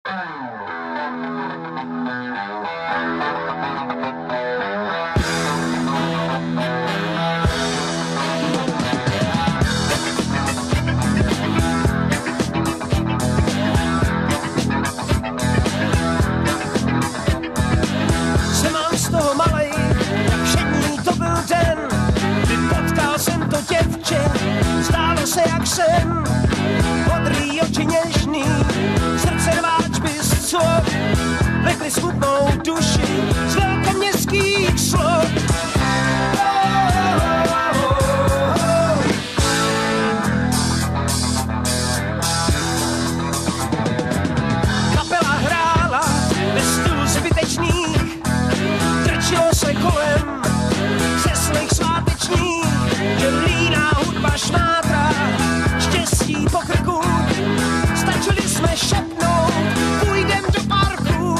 Zdálo se jak sen, modrý oči něžný, srdce rváč bys co, vlekli smutnou duši z velkoměstských slov. Kapela hrála ve stylu zbytečných, trčilo se kolem ze svých svátečních, že líná hudba šmátrá, štěstí po krku, stačili jsme šepnout, půjdem do parku.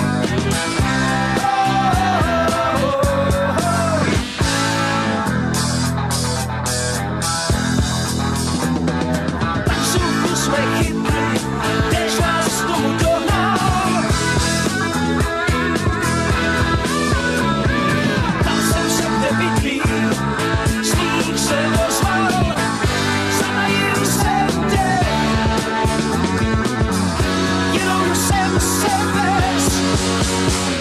Taxůvku jsme chytli, tež nás tomu dohnal. Tam jsem se, kde bydlí, sníh se ozval, zatajil jsem tě, jenom jsem se vez.